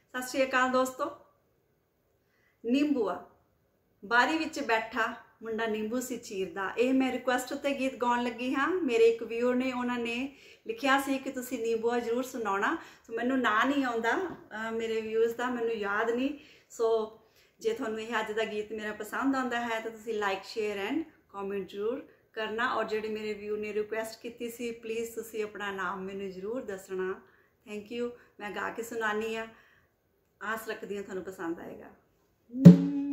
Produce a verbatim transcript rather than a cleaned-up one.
सत श्री अकाल दोस्तों। नींबूआ बारी विच बैठा मुंडा नींबू सी चीरदा, यह मैं रिक्वेस्ट उत्ते गीत गाउण लगी हाँ। मेरे एक व्यूअर ने उन्होंने लिखिया सी कि तुसी नींबूआ जरूर सुनाउणा। सो मैनू ना नहीं आउंदा मेरे व्यूअर्स का, मैनू याद नहीं। सो जे तुहानू यह अज दा गीत मेरा पसंद आउंदा है तो तुसी लाइक शेयर एंड कॉमेंट जरूर करना। और जेडे मेरे व्यू ने रिक्वेस्ट की सी प्लीज़ तुसी अपना नाम मैनू जरूर दसना। Thank you. मैं गा के सुनानी आ, आस रखती हूँ थानू पसंद आएगा।